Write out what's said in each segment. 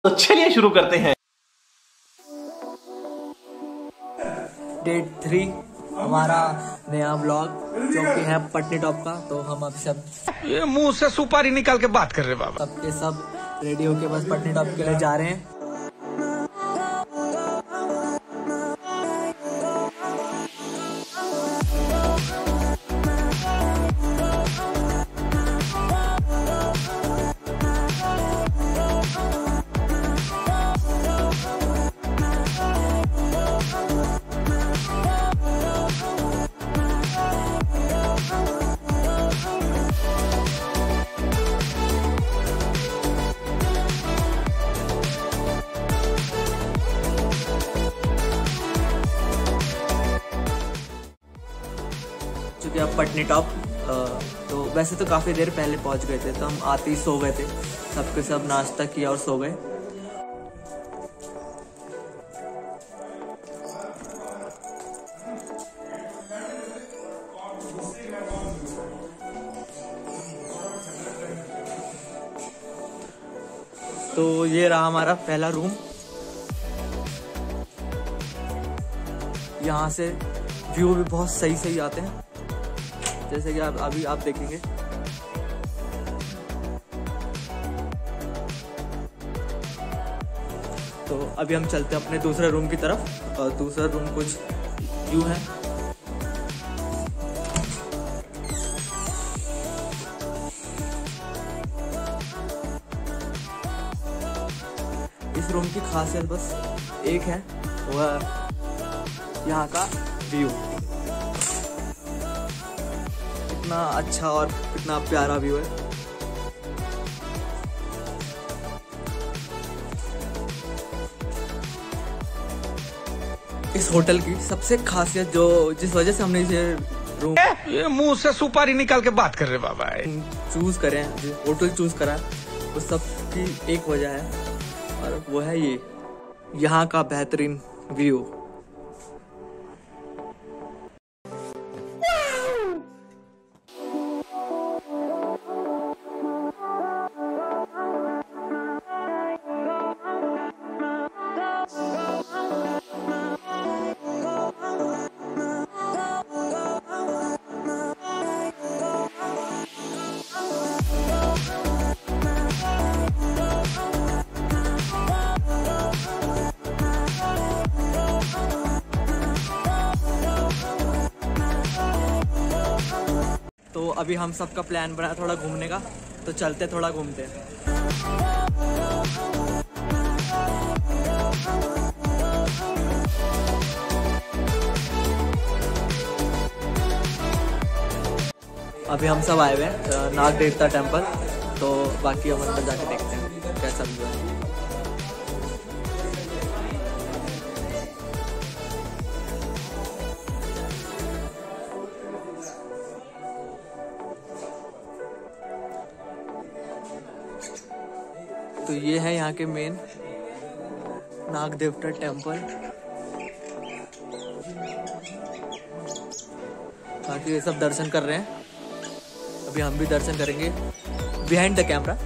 तो चलिए शुरू करते हैं। डे 3 हमारा नया व्लॉग जो कि है पटनी टॉप का। तो हम अब सब ये मुंह से सुपारी निकाल के बात कर रहे बाबा। सबके सब रेडी होके बस पटनी टॉप के लिए जा रहे हैं। चुके अब पटनी टॉप। तो वैसे तो काफ़ी देर पहले पहुंच गए थे, तो हम आते ही सो गए थे। सबके सब नाश्ता किया और सो गए। तो ये रहा हमारा पहला रूम। यहाँ से व्यू भी बहुत सही सही आते हैं, जैसे कि अभी आप देखेंगे। तो अभी हम चलते हैं अपने दूसरे रूम की तरफ। और दूसरा रूम कुछ व्यू है। इस रूम की खासियत बस एक है, वह यहाँ का व्यू। कितना अच्छा और कितना प्यारा व्यू है। इस होटल की सबसे खासियत जो जिस वजह से हमने इसे रूम ये मुंह से सुपारी निकाल के बात कर रहे बाबा चूज करें, होटल चूज करा, उस सब की एक वजह है और वो है ये यहाँ का बेहतरीन व्यू। तो अभी हम सबका प्लान बना थोड़ा घूमने का, तो चलते थोड़ा घूमते हैं। अभी हम सब आए हुए हैं नाग देवता टेम्पल। तो बाकी हम अंदर जाके देखते हैं कैसा व्यू है। तो ये है यहाँ के मेन नाग देवता टेम्पल। बाकी ये सब दर्शन कर रहे हैं, अभी हम भी दर्शन करेंगे बिहाइंड द कैमरा।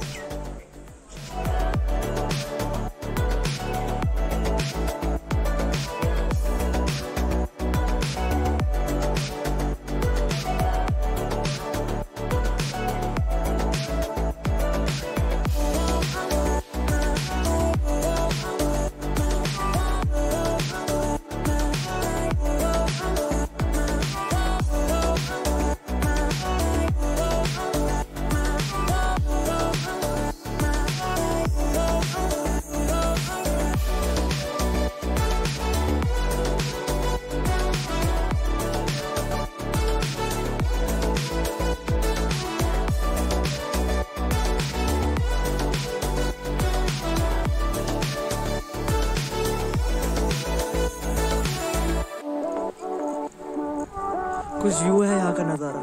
कुछ व्यू है यहाँ का नजारा।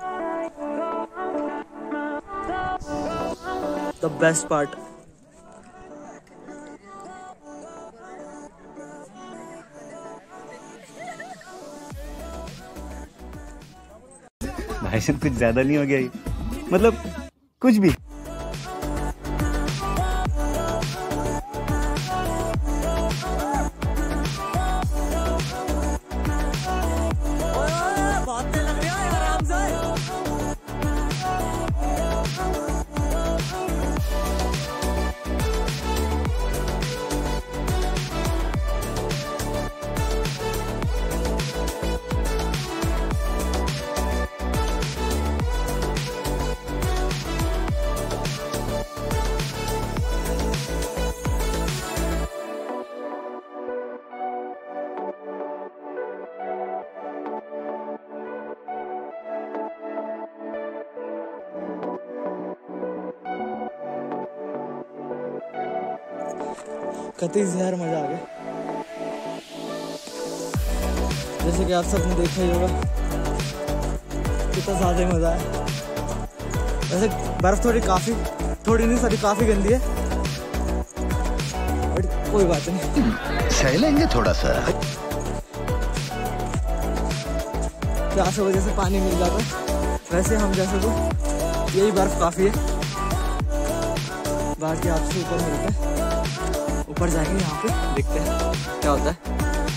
The best part. भाई साहब कुछ ज्यादा नहीं हो गया ये? मतलब कुछ भी। कतई ज़हर मजा आ गया। जैसे कि आप सबने देखा ही होगा कितना ज़्यादा ही मज़ा है। वैसे बर्फ़ थोड़ी नहीं सॉरी काफ़ी गंदी है, बट कोई बात नहीं, सह लेंगे थोड़ा सा। प्यास की वजह से पानी मिल जाता है, वैसे हम जैसे तो यही बर्फ़ काफ़ी है। बाकी आपसे ऊपर मिलते हैं, ऊपर जाएंगे, यहाँ पे देखते हैं क्या होता है।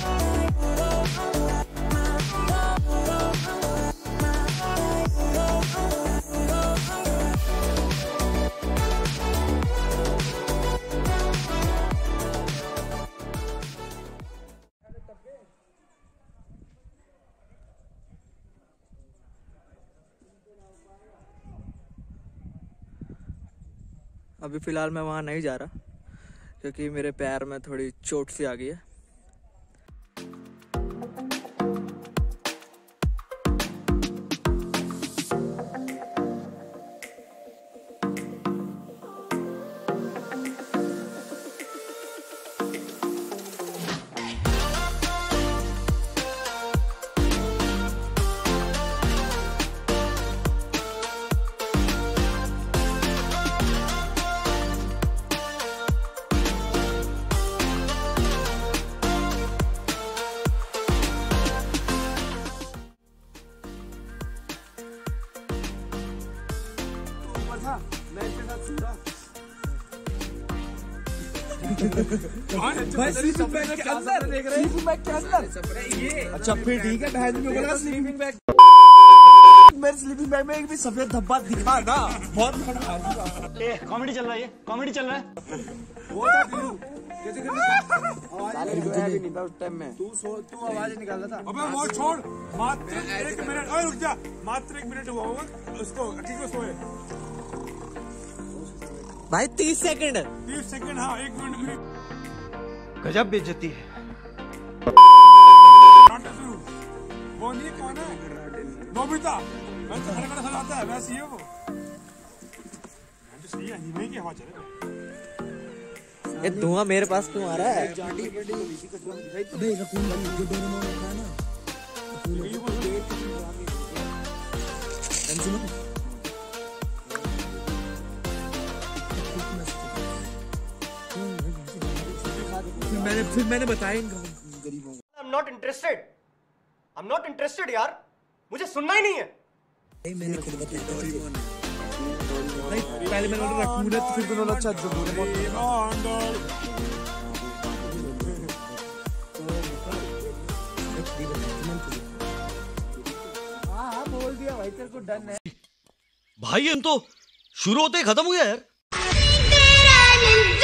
अभी फ़िलहाल मैं वहाँ नहीं जा रहा क्योंकि मेरे पैर में थोड़ी चोट सी आ गई है। भाई स्लीपिंग बैग के अंदर देख रहे हैं, स्लीपिंग बैग के अंदर ये अच्छा फिर ठीक है। बहन में बोला स्लीपिंग बैग, मेरे स्लीपिंग बैग में एक भी सफेद धब्बा दिखा ना, बहुत बड़ा कॉमेडी चल रहा है, ये कॉमेडी चल रहा है। वो था कैसे भी नहीं था उस टाइम में, तू आवाज निकाल रहा था। अबे वो छोड़, मात्र 1 मिनट, ओए रुक जा, मात्र 1 मिनट हुआ होगा उसको, ठीक है सोए भाई 30 सेकंड, 30 सेकंड, हाँ 1 मिनट। गजब बेइज्जती है। वो नहीं कौन है, नोबिता, मैं तो खड़ा खड़ा सजाता है वैसे ही है वो। मैं तो सही है, नहीं की हवा चले। ये धुआं मेरे पास क्यों आ रहा है? फिर मैंने बताया इनको गरीबों को। I'm not interested. I'm not interested यार, मुझे सुनना ही नहीं है। मैंने खुद बताया नहीं, पहले मैंने ऑर्डर रखा मुझे, तो फिर दोनों अच्छा हाँ बोल दिया भाई, तेरे को डन है भाई हम तो शुरू होते ही खत्म हो गया यार।